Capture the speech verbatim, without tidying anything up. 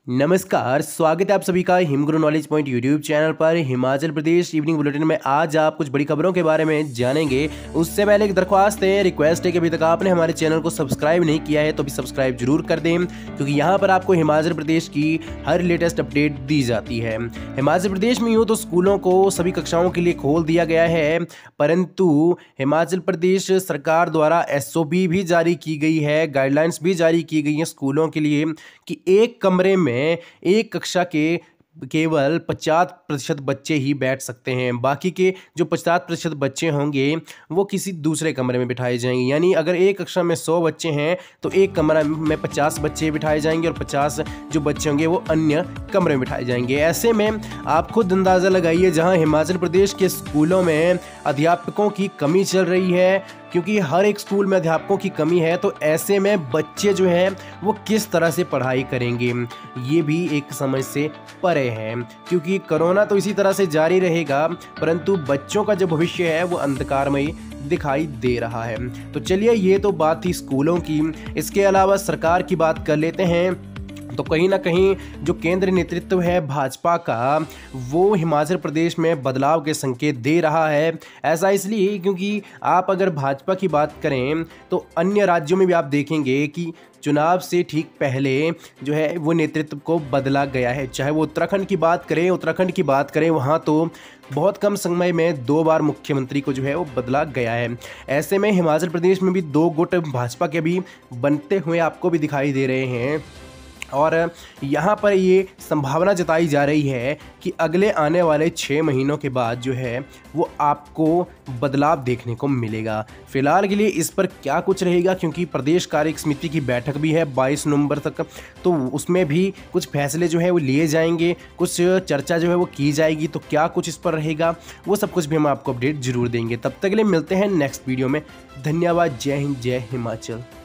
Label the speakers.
Speaker 1: नमस्कार, स्वागत है आप सभी का Himguru knowledge point YouTube channel पर। हिमाचल प्रदेश इवनिंग बुलेटिन में आज आप कुछ बड़ी खबरों के बारे में जानेंगे। उससे पहले एक दरख्वास्त है, रिक्वेस्ट है कि अभी तक आपने हमारे चैनल को सब्सक्राइब नहीं किया है तो भी सब्सक्राइब जरूर कर दें, क्योंकि यहाँ पर आपको हिमाचल प्रदेश की हर लेटेस्ट अपडेट दी जाती है। हिमाचल प्रदेश में यूँ तो स्कूलों को सभी कक्षाओं के लिए खोल दिया गया है, परंतु हिमाचल प्रदेश सरकार द्वारा एस ओ पी भी जारी की गई है, गाइडलाइंस भी जारी की गई हैं स्कूलों के लिए कि एक कमरे में एक कक्षा के केवल पचास प्रतिशत बच्चे ही बैठ सकते हैं। बाकी के जो पचास प्रतिशत बच्चे होंगे वो किसी दूसरे कमरे में बिठाए जाएंगे। यानी अगर एक कक्षा में सौ बच्चे हैं तो एक कमरा में पचास बच्चे बिठाए जाएंगे और पचास जो बच्चे होंगे वो अन्य कमरे में बिठाए जाएंगे। ऐसे में आप खुद अंदाज़ा लगाइए, जहां हिमाचल प्रदेश के स्कूलों में अध्यापकों की कमी चल रही है, क्योंकि हर एक स्कूल में अध्यापकों की कमी है, तो ऐसे में बच्चे जो हैं वो किस तरह से पढ़ाई करेंगे, ये भी एक समझ से परे है। क्योंकि कोरोना तो इसी तरह से जारी रहेगा, परंतु बच्चों का जो भविष्य है वो अंधकारमय दिखाई दे रहा है। तो चलिए, ये तो बात थी स्कूलों की। इसके अलावा सरकार की बात कर लेते हैं। तो कहीं ना कहीं जो केंद्र नेतृत्व है भाजपा का, वो हिमाचल प्रदेश में बदलाव के संकेत दे रहा है। ऐसा इसलिए क्योंकि आप अगर भाजपा की बात करें तो अन्य राज्यों में भी आप देखेंगे कि चुनाव से ठीक पहले जो है वो नेतृत्व को बदला गया है। चाहे वो उत्तराखंड की बात करें उत्तराखंड की बात करें वहाँ तो बहुत कम समय में दो बार मुख्यमंत्री को जो है वो बदला गया है। ऐसे में हिमाचल प्रदेश में भी दो गुट भाजपा के भी बनते हुए आपको भी दिखाई दे रहे हैं, और यहाँ पर ये संभावना जताई जा रही है कि अगले आने वाले छः महीनों के बाद जो है वो आपको बदलाव देखने को मिलेगा। फिलहाल के लिए इस पर क्या कुछ रहेगा, क्योंकि प्रदेश कार्य समिति की बैठक भी है बाईस नवंबर तक, तो उसमें भी कुछ फैसले जो है वो लिए जाएंगे, कुछ चर्चा जो है वो की जाएगी। तो क्या कुछ इस पर रहेगा वो सब कुछ भी हम आपको अपडेट जरूर देंगे। तब तक के लिए मिलते हैं नेक्स्ट वीडियो में। धन्यवाद। जय हिंद, जय हिमाचल।